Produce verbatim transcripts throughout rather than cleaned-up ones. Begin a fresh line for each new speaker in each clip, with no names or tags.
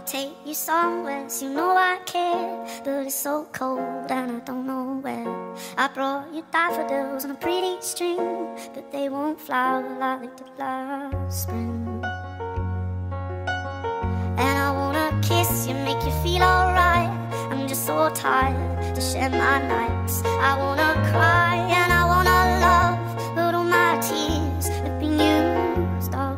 take you somewhere, so you know I care. But it's so cold and I don't know where. I brought you daffodils on a pretty string, but they won't flower like they did last spring. And I wanna kiss you, make you feel alright. I'm just so tired to share my nights. I wanna cry and I wanna love, but all my tears have been used up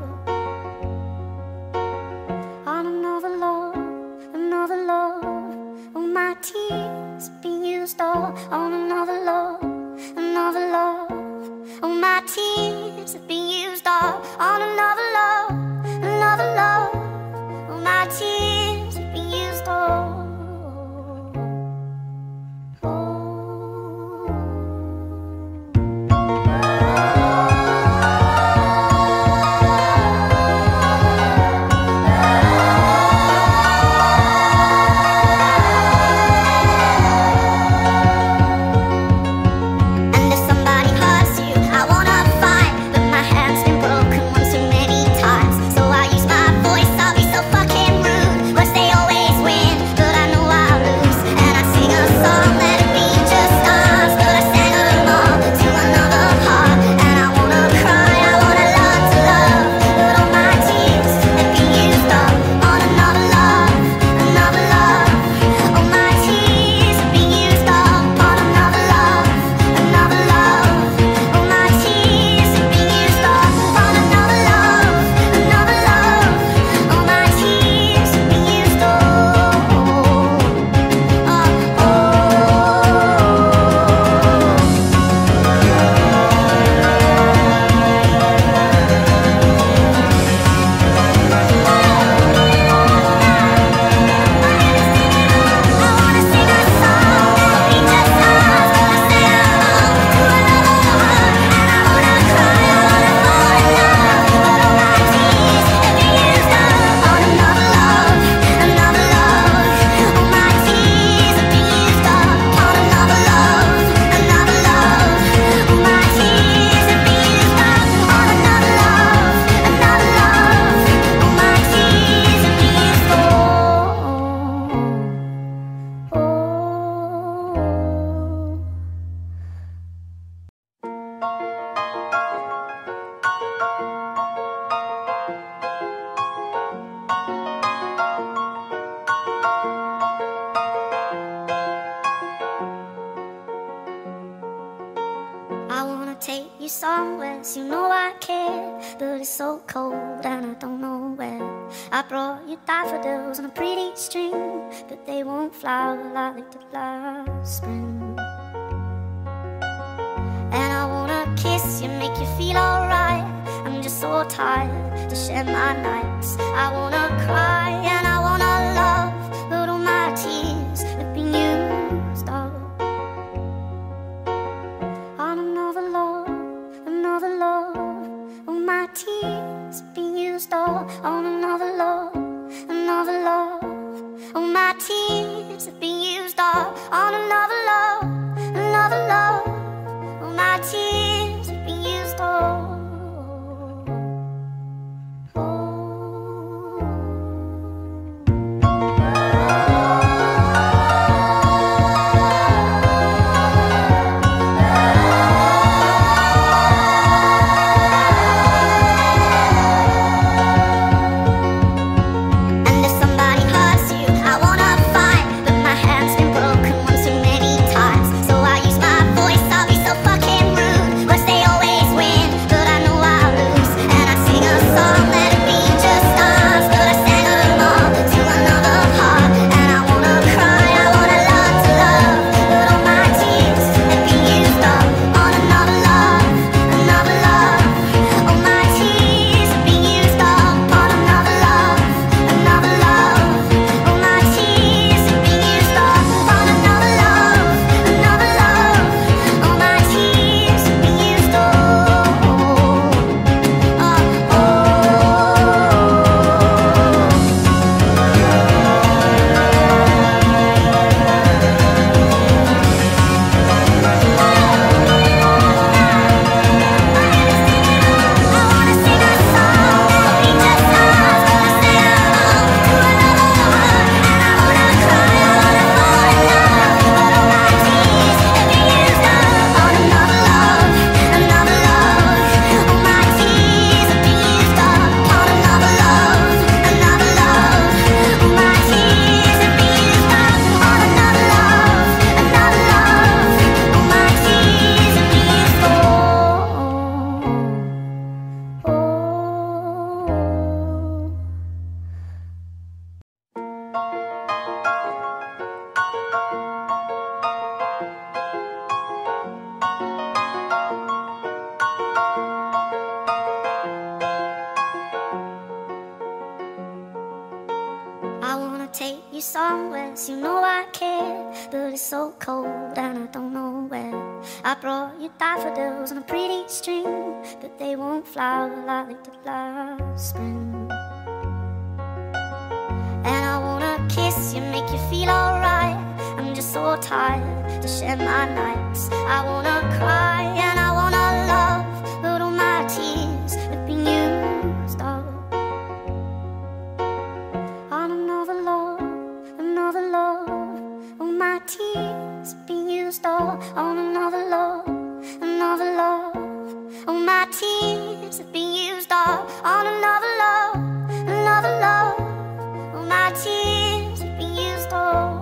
on another love, another love. All my tears have been used up on another love, another love. All my tears have been used up on another love, another love. All my tears have been used up. I wanna take you somewhere, so you know I care. But it's so cold and I don't know where. I brought you daffodils on a pretty string, but they won't flower like they did last spring. And I wanna kiss you, make you feel alright. I'm just so tired to share my nights. I wanna cry and I wanna love, but all my tears have been used up on another love, another love. All my tears have been used up on another love, another love. All my tears have been used up on another love, another love. All my tears have been used up. And if somebody hurts you, I wanna fight, but my head wanna take you somewhere, so you know I care, but it's so cold and I don't know where. I brought you daffodils on a pretty string, but they won't flower like they did last spring. And I wanna kiss you, make you feel alright. I'm just so tired to share my nights. I wanna cry and I wanna love, but all my tears have been used up on another love, another love. All my tears have been used up on another love, another love. All my tears have been used up on another love, another love. All my tears have been used up.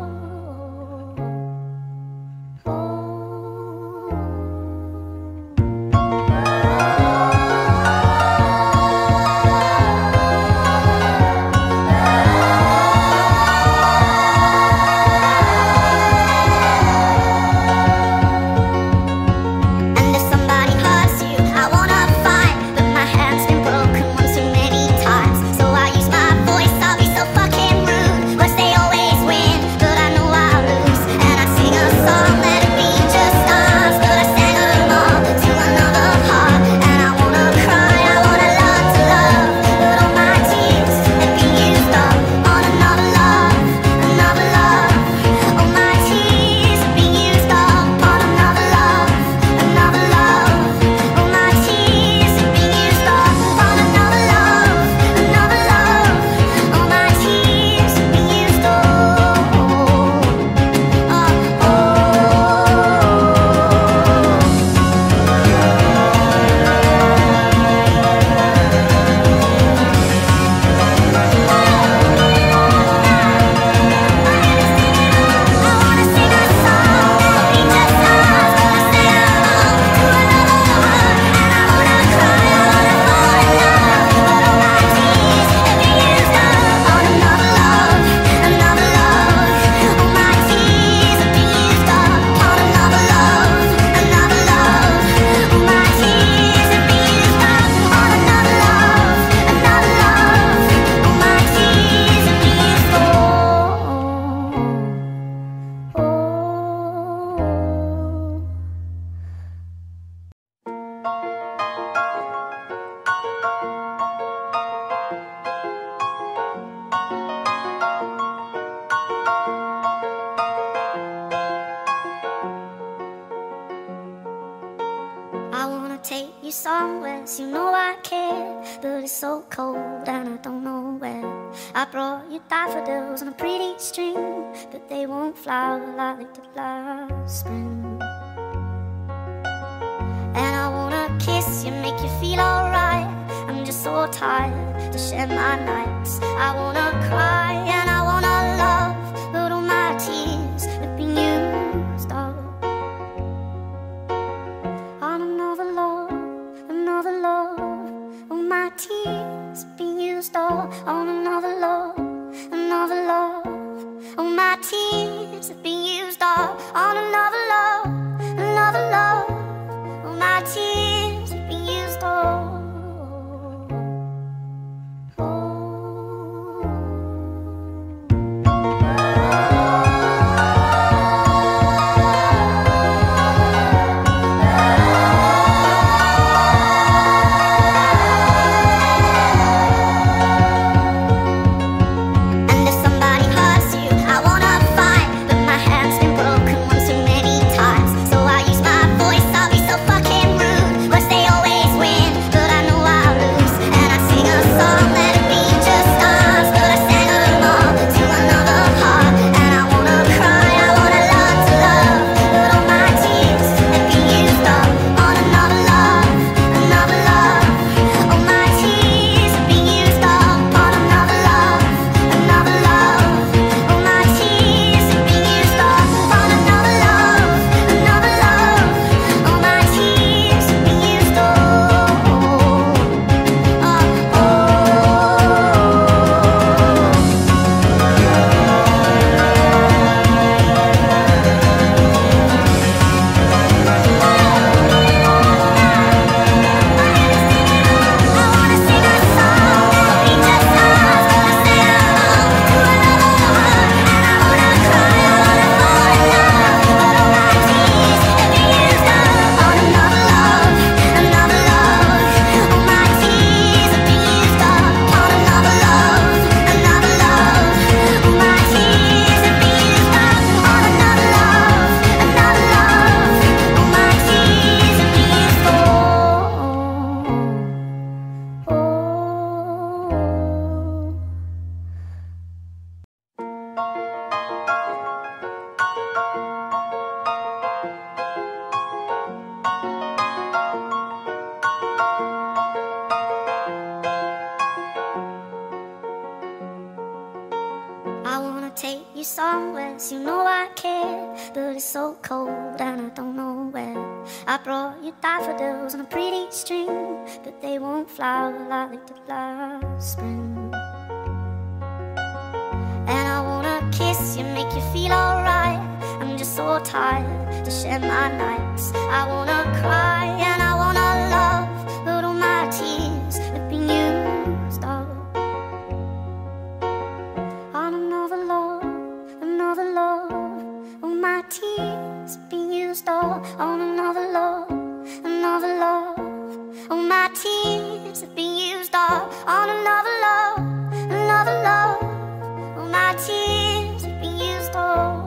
I wanna take you somewhere, so you know I care, but it's so cold and I don't know where. I brought you daffodils on a pretty string, but they won't flower like they did last spring. And I wanna kiss you, make you feel alright. I'm just so tired to share my nights. I wanna cry and I wanna love, but all my tears have been used up on another love, another love. All my tears have been used up on another love, another love. All my tears have been used up on another love, another love. All my tears have been used up. Oh. I wanna take you somewhere, so you know I care, but it's so cold and I don't know where. I brought you daffodils on a pretty string, but they won't flower like they did last spring. And I wanna kiss you, make you feel alright. I'm just so tired to share my nights. I wanna cry and I wanna love, but all my tears have been used up on another love, another love. All my tears have been used up on another love, another love. All my tears have been used up on another love, another love. All my tears have been used up.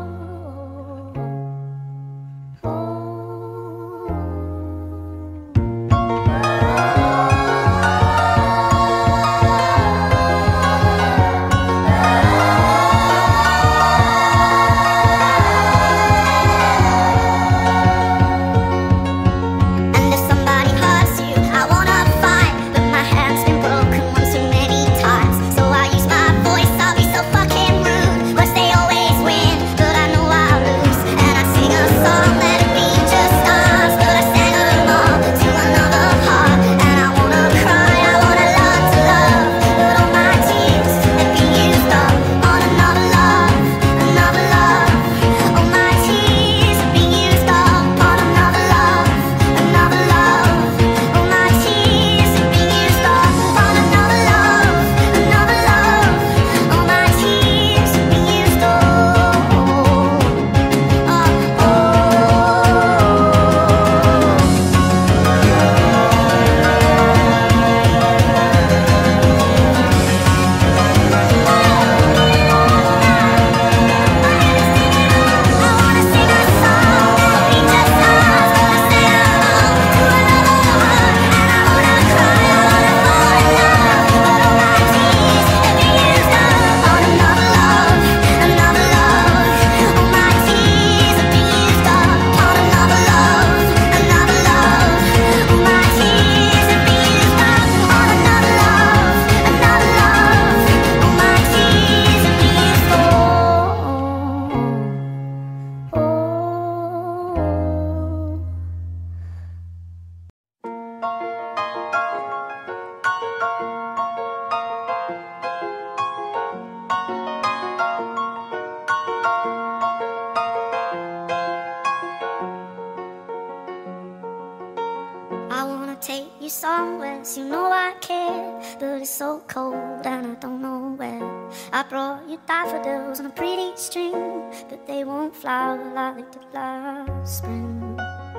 I wanna take you somewhere, so you know I care, but it's so cold and I don't know where. I brought you daffodils on a pretty string, but they won't flower like they did last spring.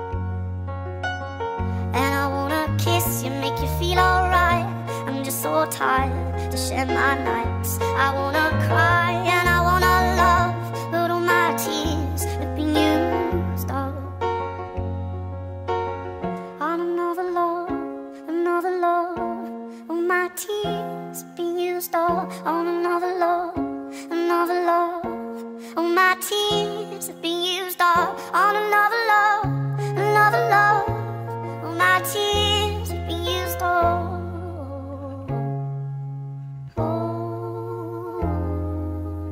And I wanna kiss you, make you feel alright. I'm just so tired to share my nights. I wanna cry and I wanna love, but all my tears have been used up on another love, another love. All my tears have been used up on another love, another love. All my tears have been used up on another love, another love. All my tears have been used up. Oh.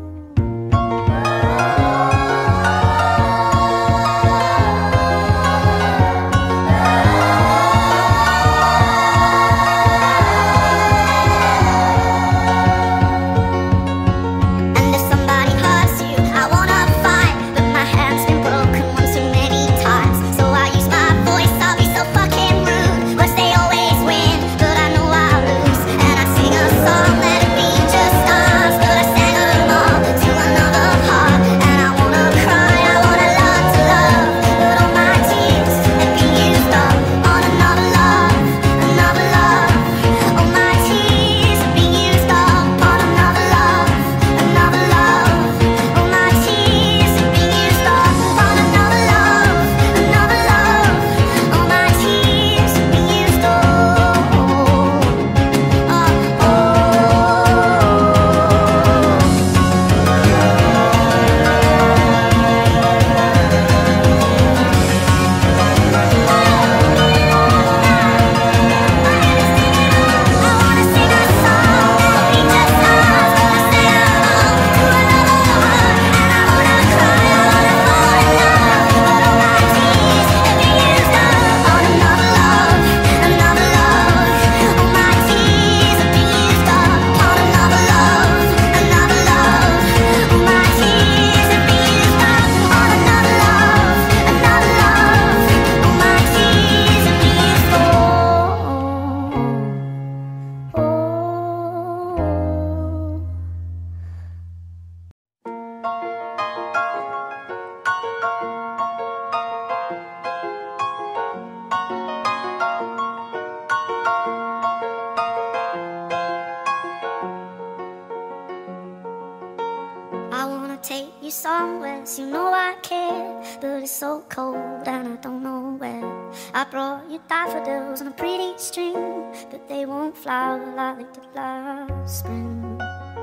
wanna take you somewhere, so you know I care, but it's so cold and I don't know where. I brought you daffodils on a pretty string, but they won't flower like they did last spring.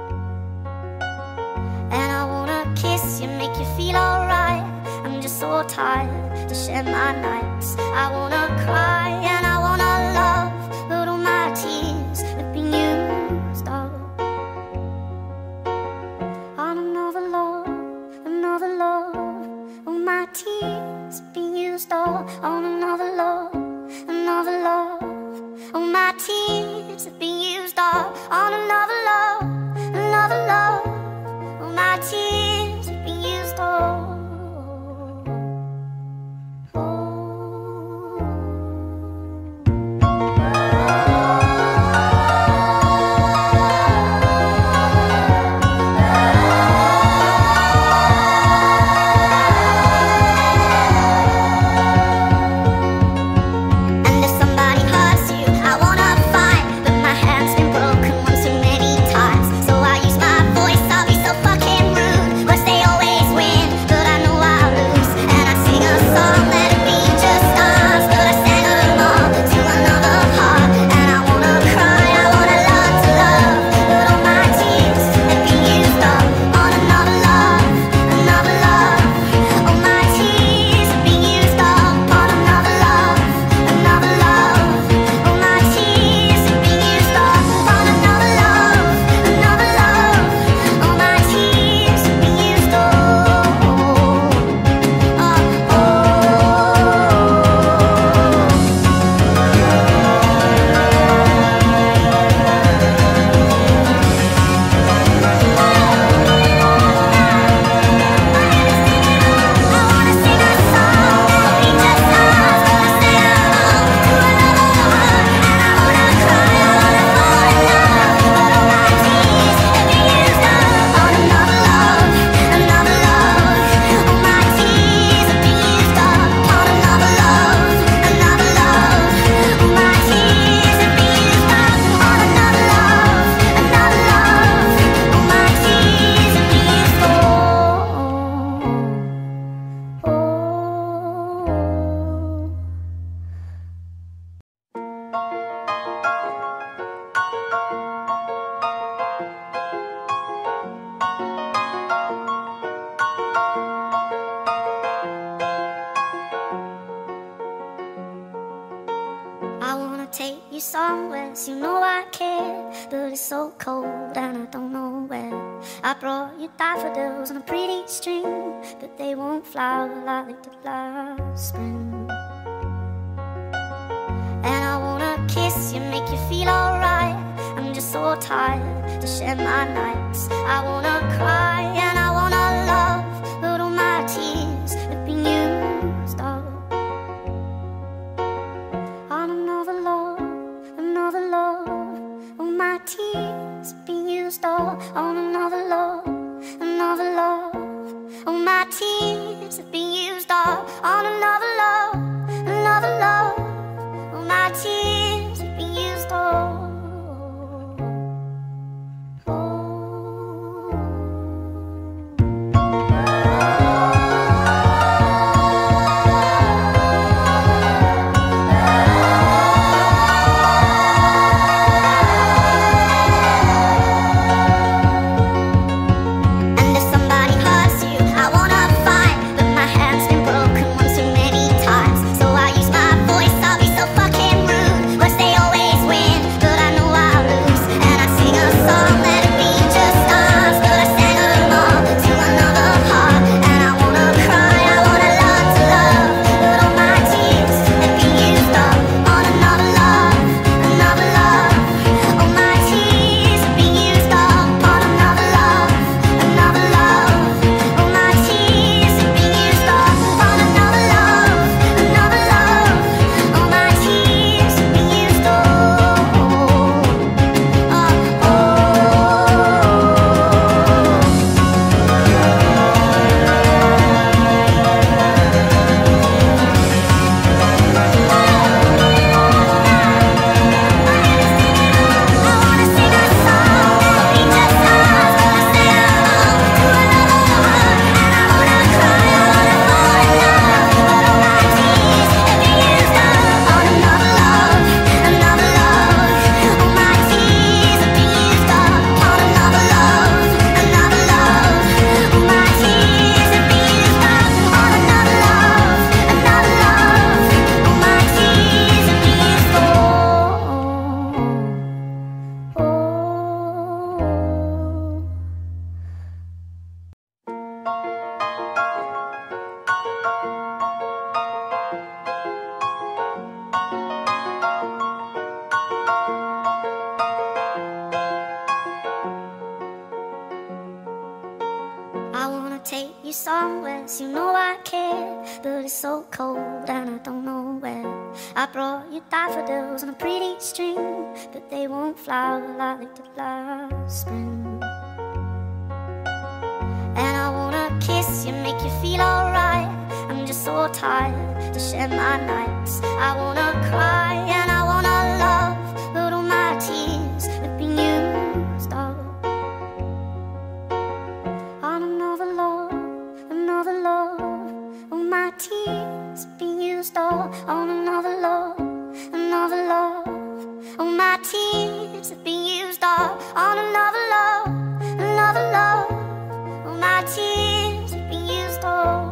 And I wanna kiss you, make you feel alright. I'm just so tired to share my nights. I wanna cry and I wanna love, but all my tears have been used up on another love, another love. All my tears have been used up on another love, another love. All my tears have been used up on another love, another love. All my tears have been used up. I wanna take you somewhere, so you know I care, but it's so cold and I don't know where. I brought you daffodils on a pretty string, but they won't flower like they did last spring. And I wanna kiss you, make you feel alright. I'm just so tired to share my nights. I wanna cry and I wanna love, but all my tears have been used up on another love, another love. All my tears have been used up on another love, another love. All my tears have been used up on another love, another love. All my tears have been used up. take you somewhere, so you know I care. But it's so cold and I don't know where. I brought you daffodils on a pretty string, but they won't flower like they did last spring. And I wanna kiss you, make you feel alright. I'm just so tired to share my nights. I wanna cry and I wanna love, but all my tears have been used up on another love, another love. All my tears have been used up on another love, another love. All my tears have been used up on another love, another love. All my tears have been used up.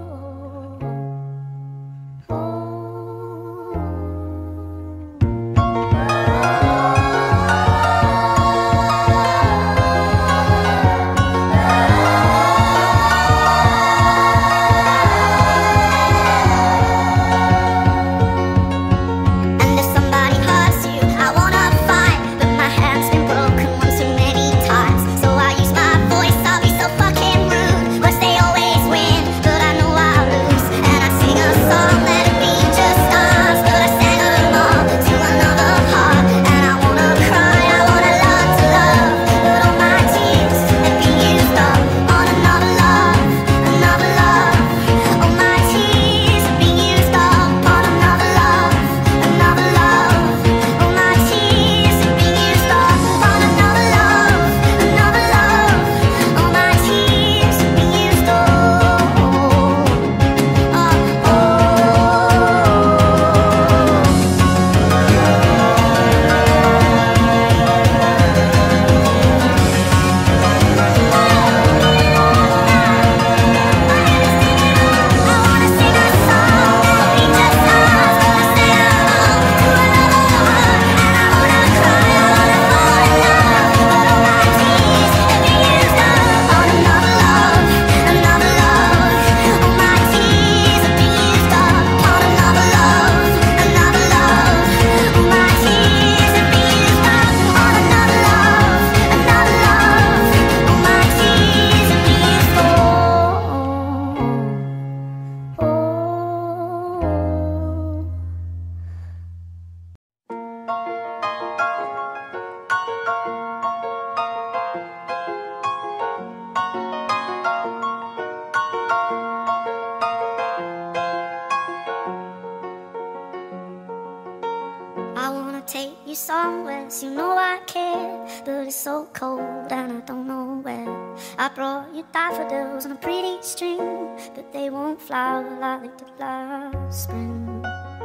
I wanna take you somewhere, so you know I care. But it's so cold and I don't know where. I brought you daffodils on a pretty string, but they won't flower like they did last spring.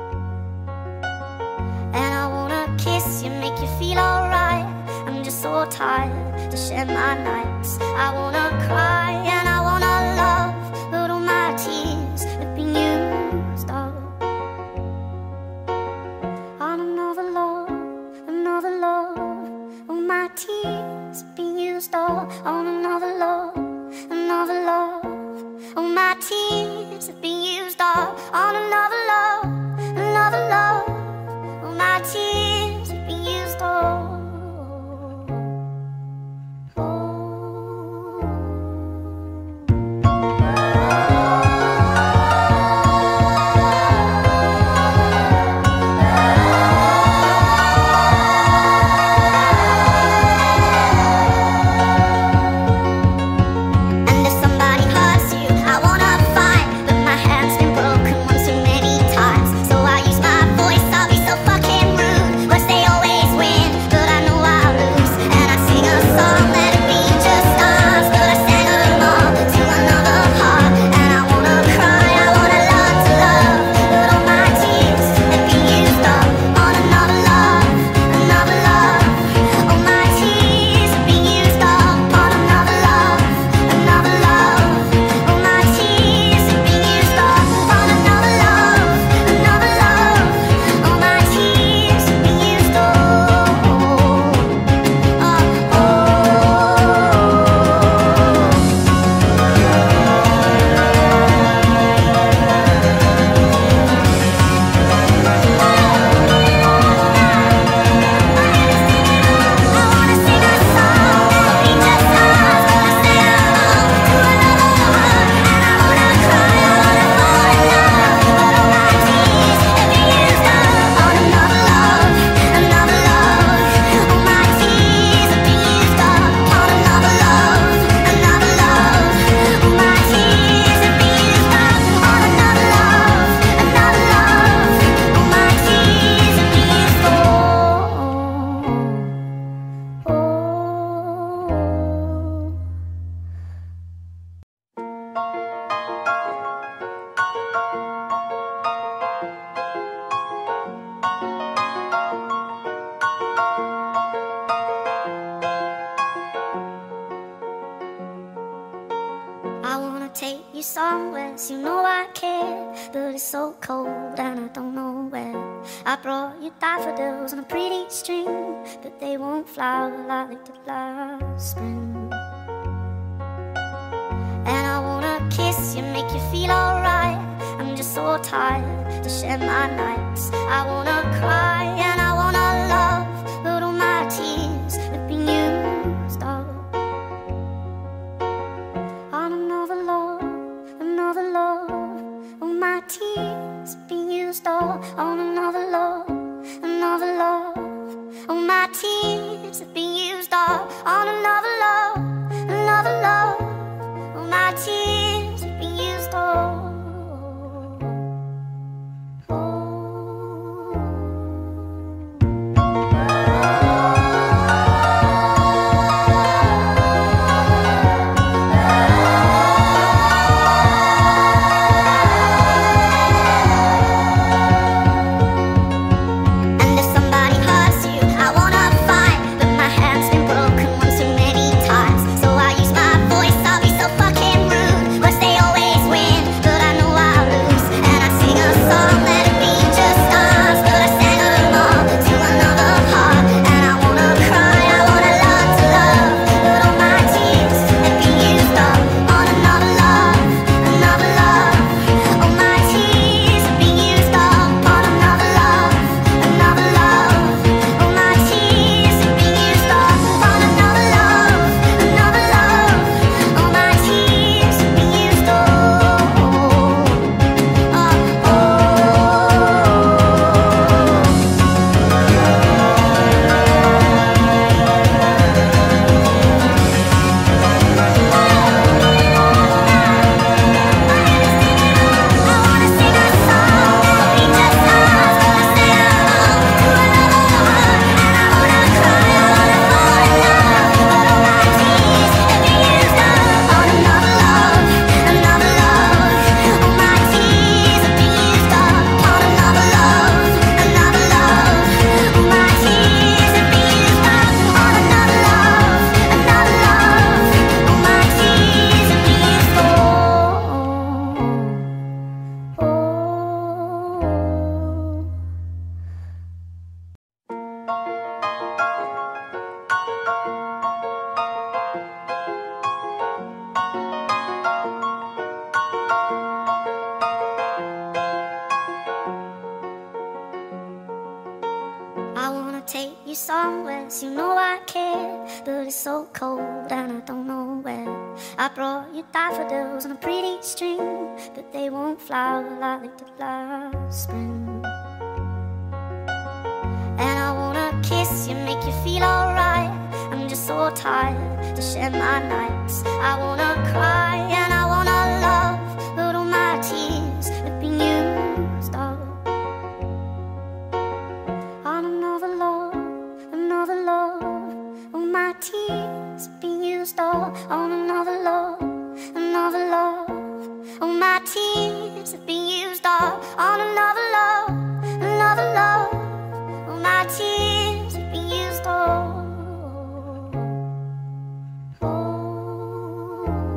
And I wanna kiss you, make you feel alright. I'm just so tired to share my nights. I wanna cry and I wanna love, but all my tears have been used up on another love, another love. All my tears have been used up on another love, another love. All my tears have been used up on another love, another love. All my tears have been used up. Oh. wanna take you somewhere, so you know I care, but it's so cold and I don't know where. I brought you daffodils on a pretty string, but they won't flower like they did last spring. And I wanna kiss you, make you feel alright. I'm just so tired to share my nights. I wanna cry and I wanna love, but all my tears have been used up on another love, another love. All my tears have been used up on another love, another love. All my tears have been used up on another love, another love. All my tears have been used up. I wanna take you somewhere, so you know I care, but it's so cold and I don't know where. I brought you daffodils on a pretty string, but they won't flower like they did last spring. And I wanna kiss you, make you feel alright. I'm just so tired to share my nights. I wanna cry and I wanna love, but all my tears have been used up on another love, another love. All my tears have been used up on another love, another love. All my tears have been used up on another love, another love. All my tears have been used up. Oh.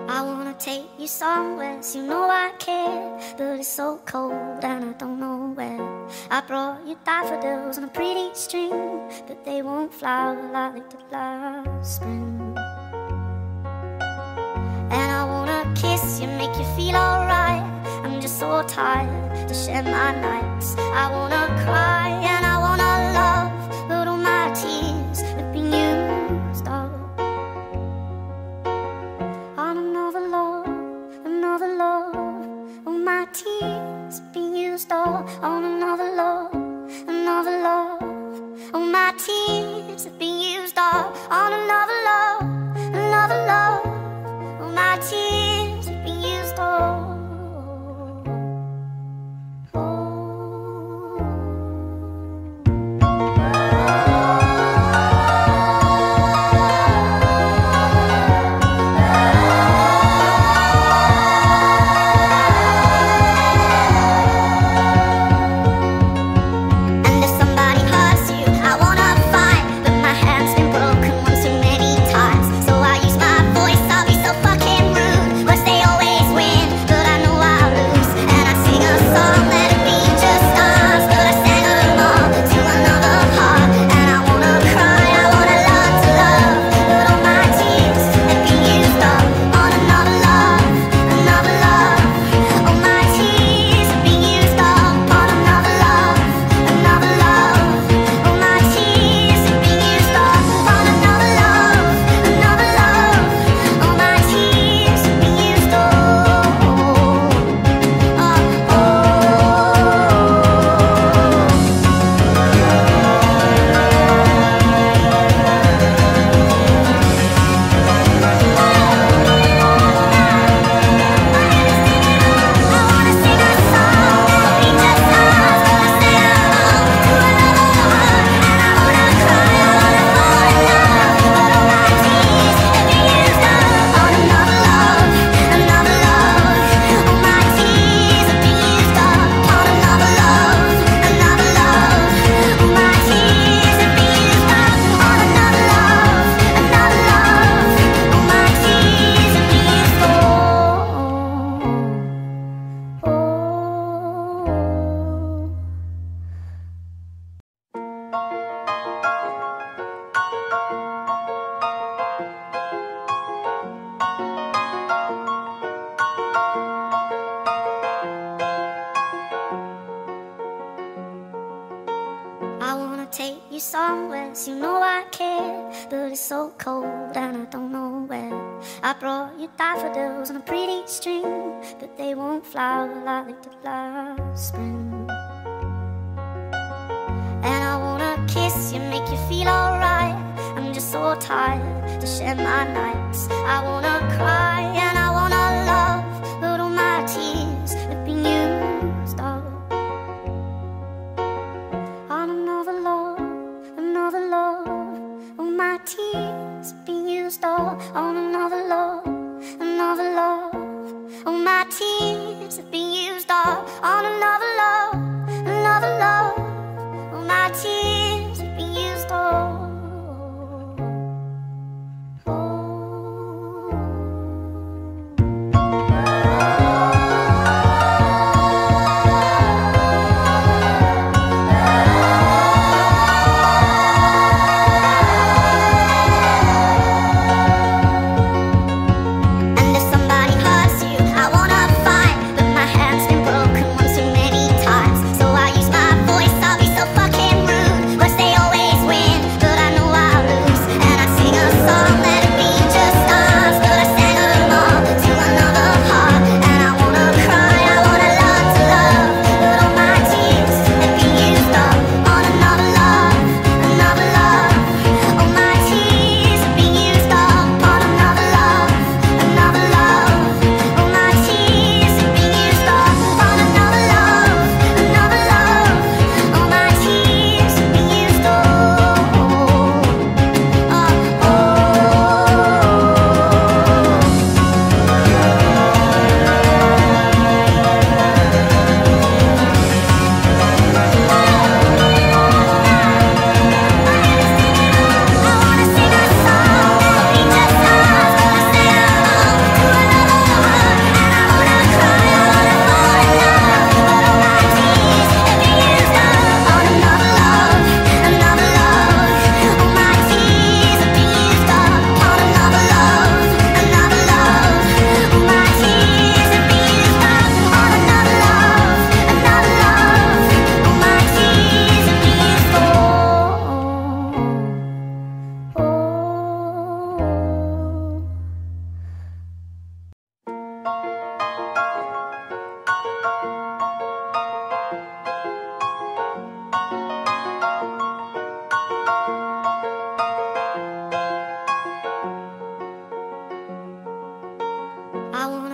I wanna take you somewhere, so you know I care, but it's so cold and I don't know where. I brought you daffodils on a pretty string, but they won't flower like they did last spring. And I wanna kiss you, make you feel alright. I'm just so tired to share my nights. I wanna cry and I wanna love, but all my tears have been used up on another love, another love. All my tears have been used up on another love, another love. All my tears have been used up on another love, another love. All my tears have been used up. I wanna take you somewhere, so you know I care, but it's so cold and I don't know where. I brought you daffodils on a pretty string, but they won't flower like they did last spring. And I wanna kiss you, make you feel alright. I'm just so tired to share my nights. I wanna cry and I wanna love, but all my tears have been used up on another love, another love. All my tears have been used up on another love, another love. All my tears have been used up on another love, another love. All my tears have been used up. Oh.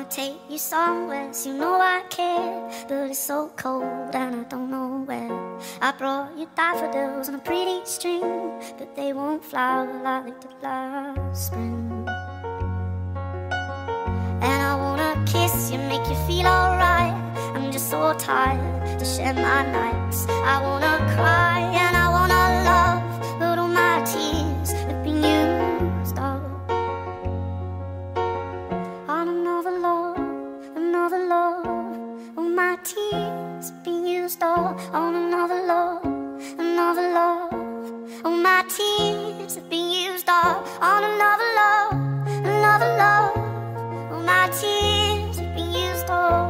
wanna take you somewhere, so you know I care, but it's so cold and I don't know where. I brought you daffodils on a pretty string, but they won't flower like they did last spring. And I wanna kiss you, make you feel alright. I'm just so tired to share my nights. I wanna cry and I wanna love, but all my tears have been used up on another love, another love. All my tears have been used up on another love, another love. All my tears have been used up on another love, another love. All my tears have been used up.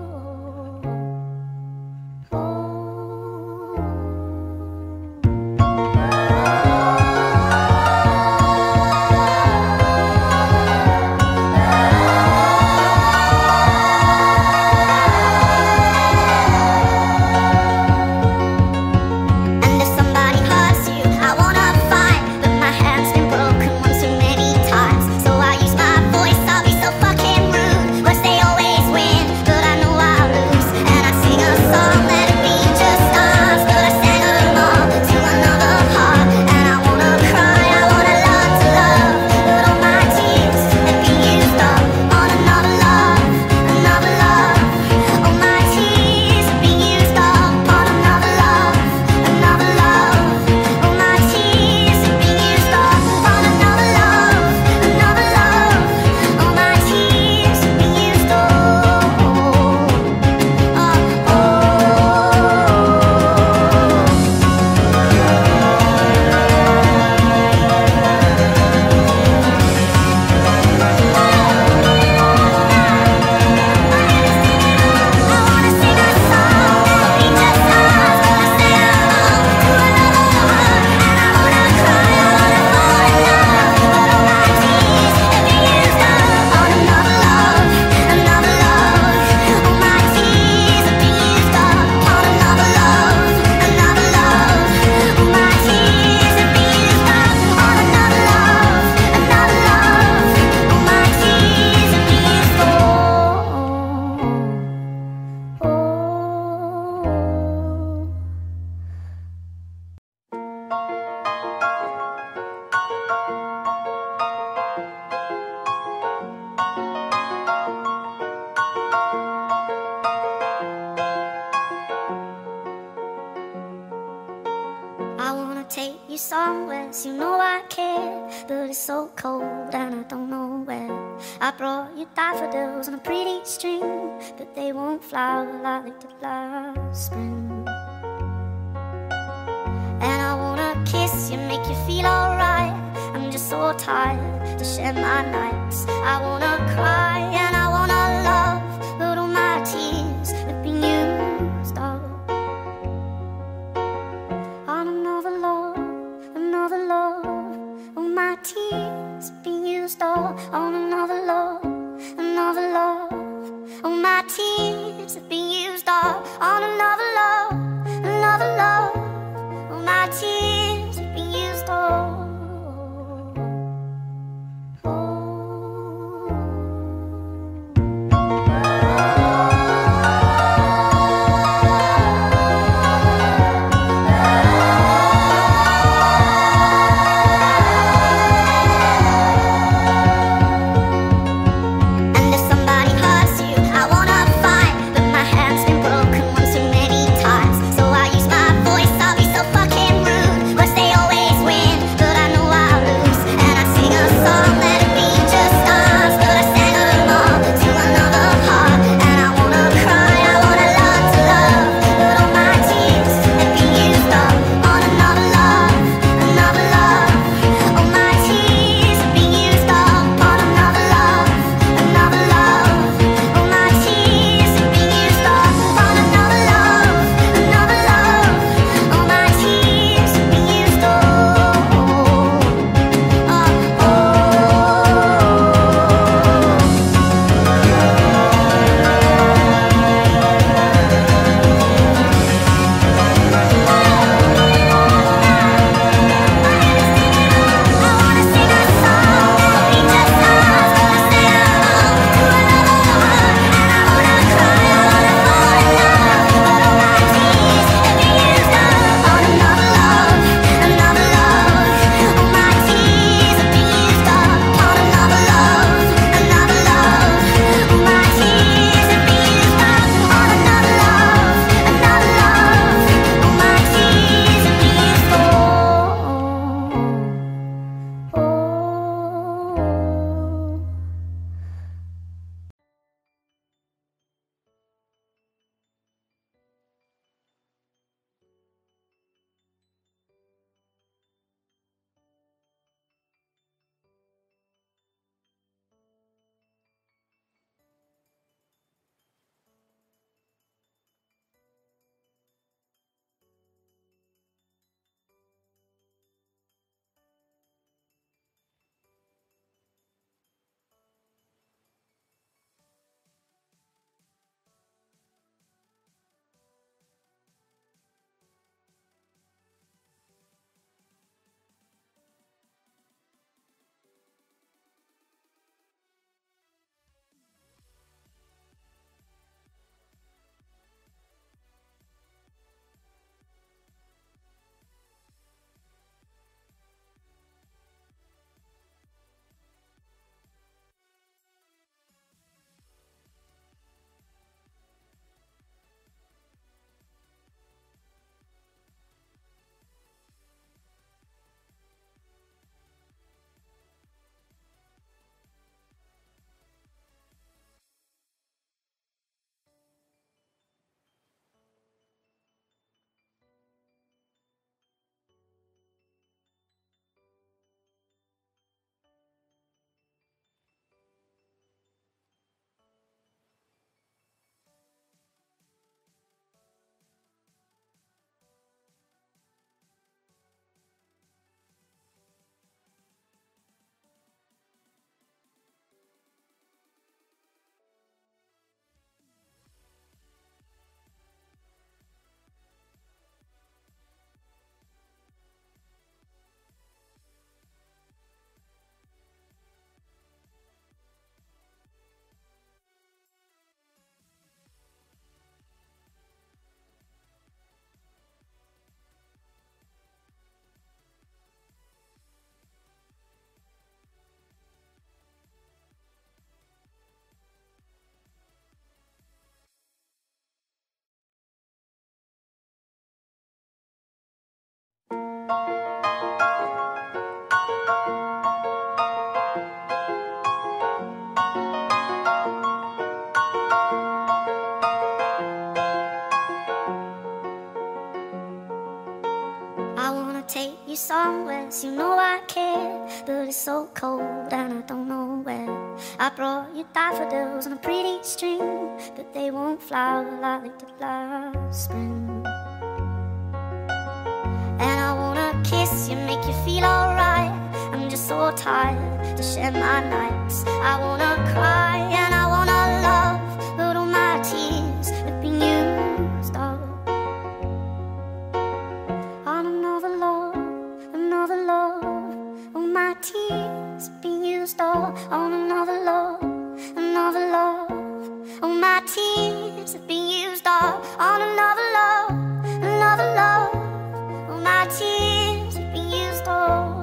Take you somewhere, so you know I care, but it's so cold and I don't know where. I brought you daffodils on a pretty string, but they won't flower like they did last spring. And I wanna kiss you, make you feel alright. I'm just so tired to share my nights. I wanna cry and I wanna love, but all my tears have been used up on another love, another love. All my tears have been used up on another love, another love. All my tears have been used up on another love, another love. All my tears have been used up. Oh. you somewhere, so you know I care. But it's so cold and I don't know where. I brought you daffodils on a pretty string, but they won't flower like they did last spring. And I wanna kiss you, make you feel alright. I'm just so tired to share my nights. I wanna cry and I wanna love, but all my tears have been used up on another love, another love. All my tears have been used up on another love, another love. All my tears have been used up on another love, another love. All my tears have been used up.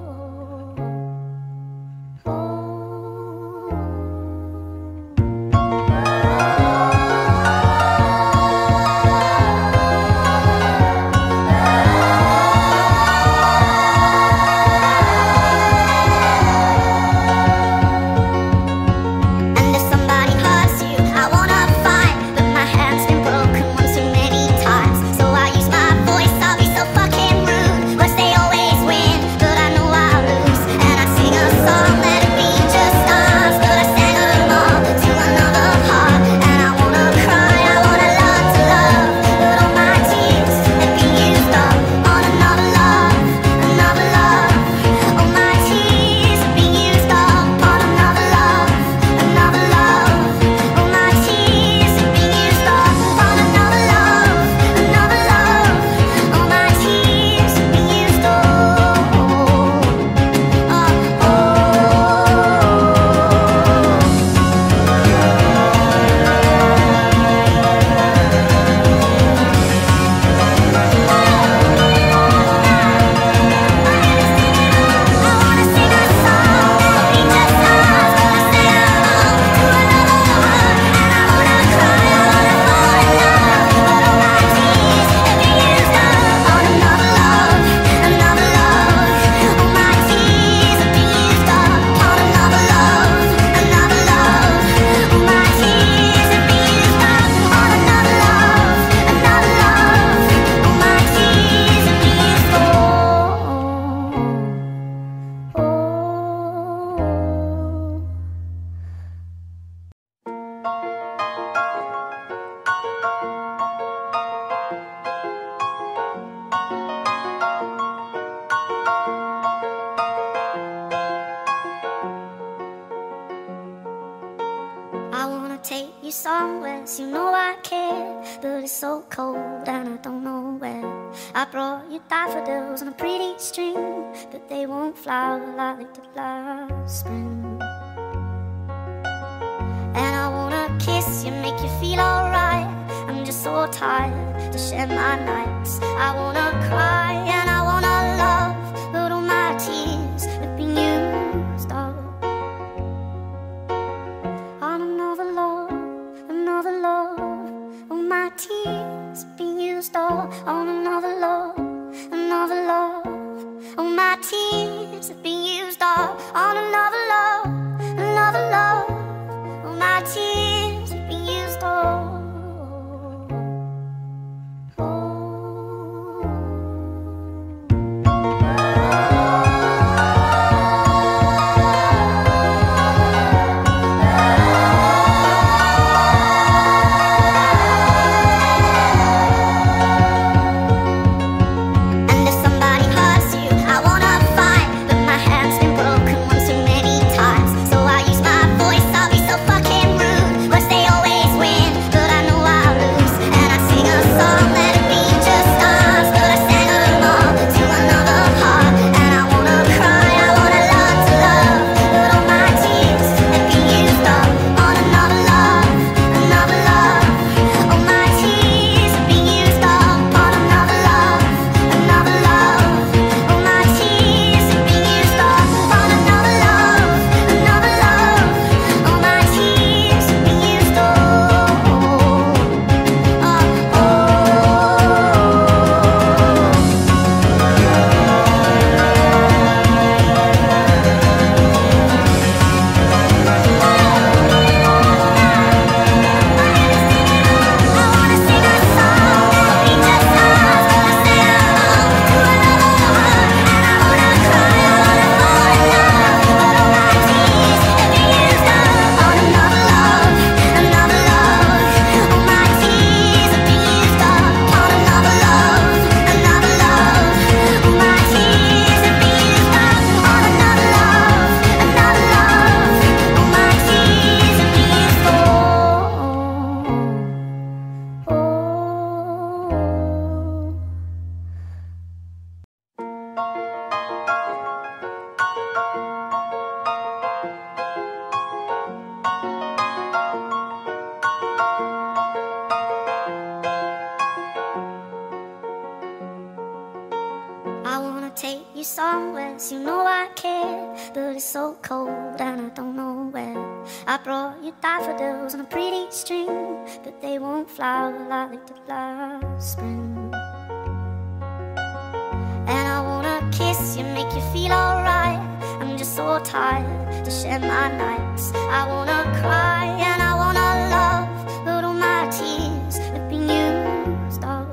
I wanna take you somewhere, so you know I care. But it's so cold and I don't know where. I brought you daffodils on a pretty string, but they won't flower like they did last spring. And I wanna kiss you, make you feel alright. I'm just so tired to share my nights. I wanna cry and I wanna love, but all my tears have been used up on another love, another love. All my tears have been used up on another love, another love. All my tears have been used up on another love, another love. All my tears have been used up. Oh. somewhere, so you know I care. But it's so cold and I don't know where. I brought you daffodils on a pretty string, but they won't flower like they did last spring. And I wanna kiss you, make you feel alright. I'm just so tired to share my nights. I wanna cry and I wanna love, but all my tears have been used up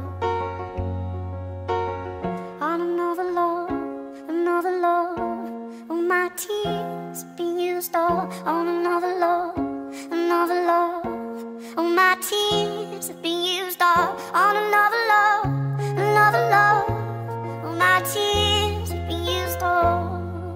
on another love, another love. All my tears have been used up on another love, another love. All my tears have been used up on another love, another love. All my tears have been used up.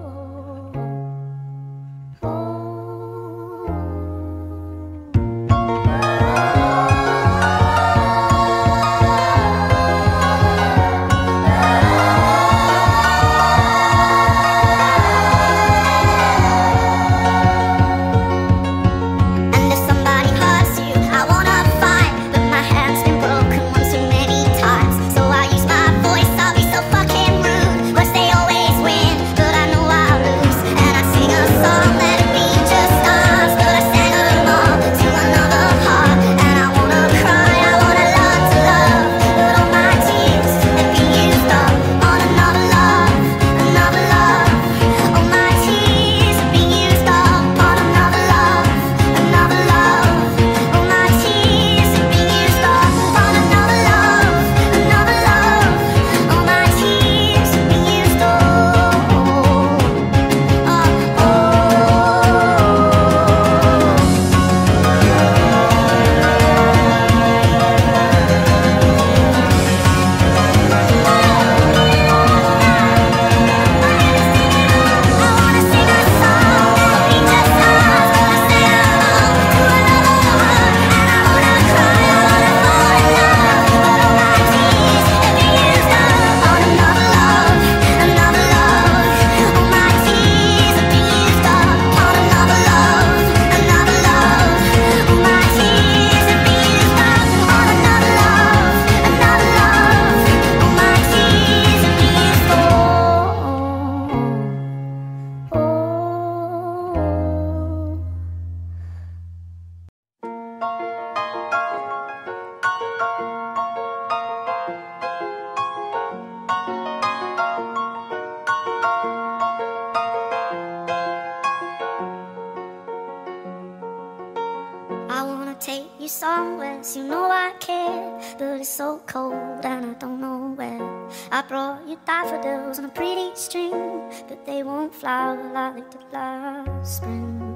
I wanna take you somewhere, so you know I care. But it's so cold and I don't know where. I brought you daffodils on a pretty string, but they won't flower like they did last spring.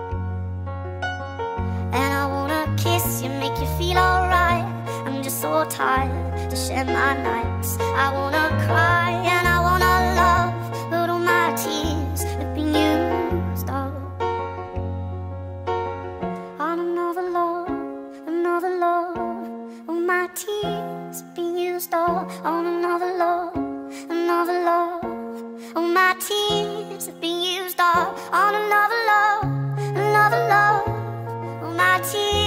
And I wanna kiss you, make you feel alright. I'm just so tired to share my nights. I wanna cry and I wanna love, but all my tears have been used up on another love, another love. All my tears have been used up on another love, another love. All my tears have been used up on another love, another love. All my tears